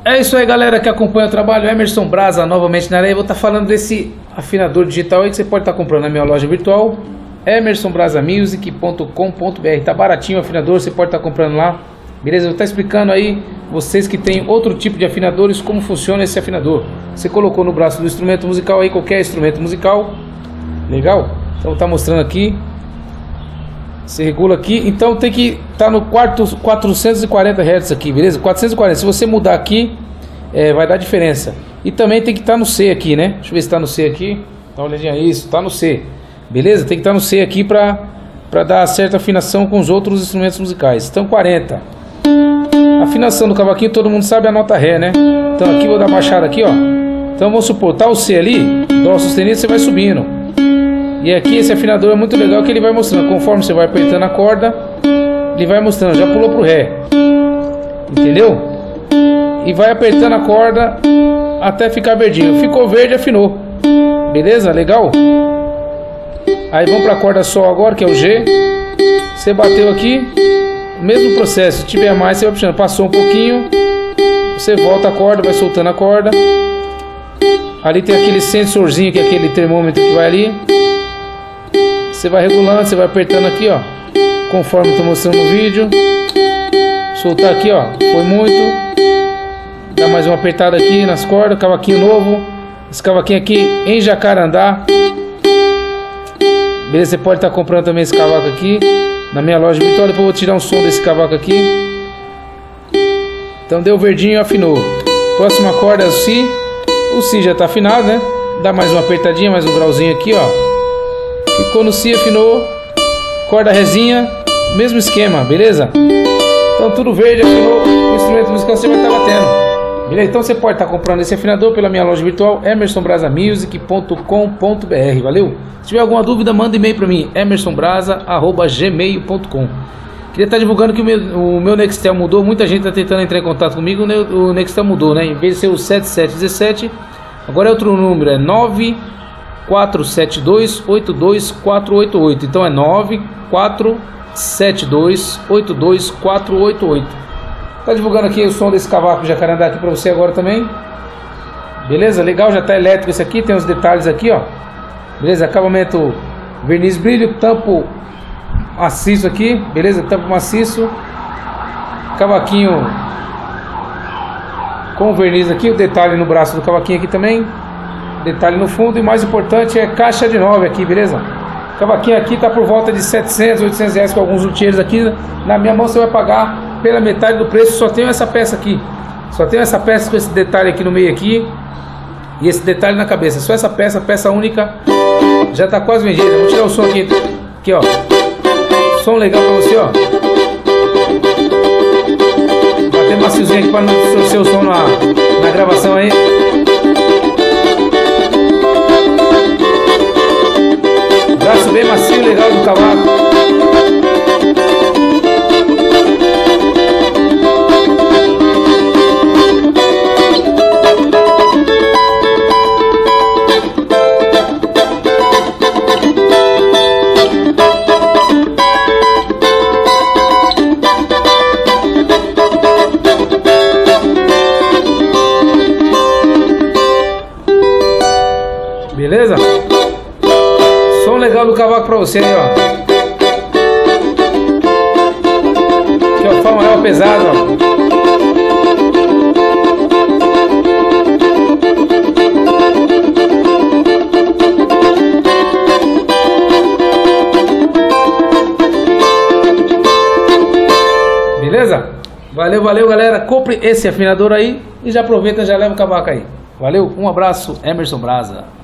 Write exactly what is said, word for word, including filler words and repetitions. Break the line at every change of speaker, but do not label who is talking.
É isso aí, galera que acompanha o trabalho. Emerson Braza novamente na área. Eu vou estar falando desse afinador digital aí que você pode estar comprando na minha loja virtual, emerson braza music ponto com ponto br. Tá baratinho o afinador, você pode estar comprando lá. Beleza? Eu vou estar explicando aí, vocês que tem outro tipo de afinadores, como funciona esse afinador. Você colocou no braço do instrumento musical aí, qualquer instrumento musical. Legal? Então vou estar mostrando aqui. Você regula aqui, então tem que estar tá no quarto, quatrocentos e quarenta hertz aqui, beleza? quatrocentos e quarenta, se você mudar aqui, é, vai dar diferença. E também tem que estar tá no C aqui, né? Deixa eu ver se está no C aqui. Dá uma olhadinha, isso, está no C. Beleza? Tem que estar tá no C aqui para para dar certa afinação com os outros instrumentos musicais. Então quarenta. Afinação do cavaquinho, todo mundo sabe a nota Ré, né? Então aqui vou dar baixada aqui, ó. Então vamos supor, tá o C ali, Dó sustenido, você vai subindo. E aqui esse afinador é muito legal que ele vai mostrando, conforme você vai apertando a corda, ele vai mostrando, já pulou pro Ré, entendeu? E vai apertando a corda até ficar verdinho. Ficou verde, afinou. Beleza? Legal? Aí vamos pra corda Sol agora, que é o G. Você bateu aqui, mesmo processo, se tiver mais você vai puxando, passou um pouquinho, você volta a corda, vai soltando a corda. Ali tem aquele sensorzinho, que é aquele termômetro que vai ali. Você vai regulando, você vai apertando aqui, ó, conforme estou mostrando no vídeo. Soltar aqui, ó, foi muito. Dá mais uma apertada aqui nas cordas, cavaquinho novo. Esse cavaquinho aqui em Jacarandá. Beleza, você pode estar comprando também esse cavaco aqui na minha loja virtual. Depois eu vou tirar um som desse cavaco aqui. Então deu verdinho, afinou. Próxima corda é o Si. O Si já está afinado, né? Dá mais uma apertadinha, mais um grauzinho aqui, ó. Ficou no Si, afinou. Corda Rézinha, mesmo esquema, beleza? Então tudo verde, afinou. O instrumento musical você vai estar batendo, beleza? Então você pode estar comprando esse afinador pela minha loja virtual, emerson braza music ponto com ponto br, valeu? Se tiver alguma dúvida, manda e-mail para mim, emerson braza arroba gmail ponto com. Queria estar divulgando que o meu, o meu Nextel mudou. Muita gente está tentando entrar em contato comigo. O Nextel mudou, né? Em vez de ser o sete sete um sete, agora é outro número, é nove quatro sete dois oito dois quatro oito oito. Então é nove quatro sete dois oito dois quatro oito oito. Tá divulgando aqui o som desse cavaco de Jacarandá aqui para você agora também. Beleza? Legal, já tá elétrico esse aqui, tem os detalhes aqui, ó. Beleza? Acabamento verniz brilho, tampo maciço aqui, beleza? Tampo maciço. Cavaquinho com verniz aqui, o detalhe no braço do cavaquinho aqui também. Detalhe no fundo, e mais importante é caixa de nove aqui, beleza? O cavaquinho aqui tá por volta de setecentos, oitocentos reais com alguns luthiers aqui. Na minha mão você vai pagar pela metade do preço. Só tenho essa peça aqui, só tenho essa peça com esse detalhe aqui no meio aqui e esse detalhe na cabeça. Só essa peça, peça única, já tá quase vendida. Vou tirar o som aqui, aqui ó, som legal pra você, ó. Bater maciozinho aqui para não distorcer o som na, na gravação aí. Braço bem macio, legal do cavaco. Beleza? Som legal do cavaco pra você aí, ó. Aqui, ó, Fá maior pesado, ó. Beleza? Valeu, valeu, galera. Compre esse afinador aí e já aproveita, já leva o cavaco aí. Valeu, um abraço, Emerson Braza.